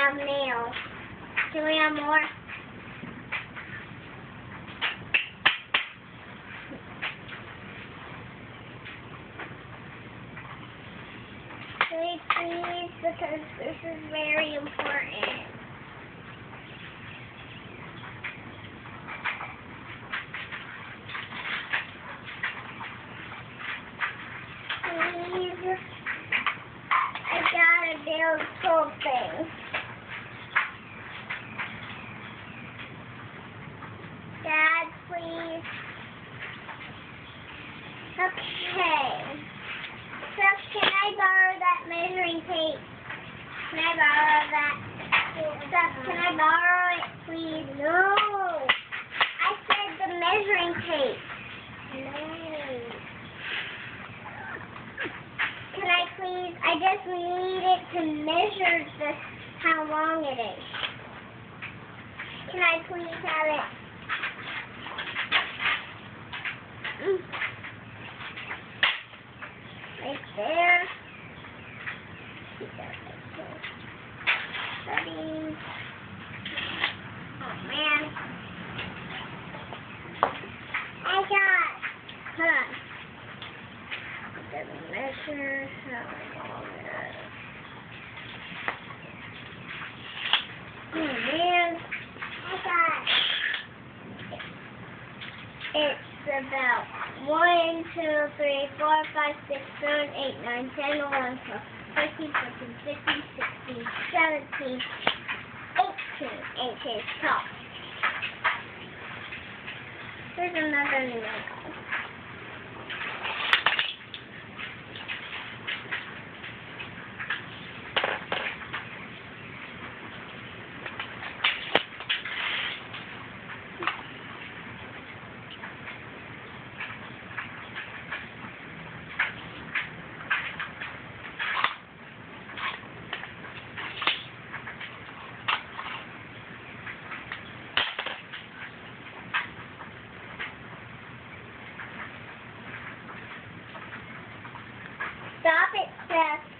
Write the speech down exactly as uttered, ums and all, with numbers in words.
have nails. Do we have more? Please, please, because this is very important. Please, I gotta build something. Dad, please. Okay. So, can I borrow that measuring tape? Can I borrow that? So, can I borrow it, please? No. I said the measuring tape. No. Can I please? I just need it to measure the how long it is. Can I please have it? Mm. Right there. Keep that right there. Settings. Oh man. I got. Hold on. It doesn't measure how long it is. Oh man. I got. It's about one, two, three, four, five, six, seven, eight, nine, ten, eleven, twelve, thirteen, fourteen, fifteen, sixteen, seventeen, eighteen inches tall. There's another nail. Stop it, Seth.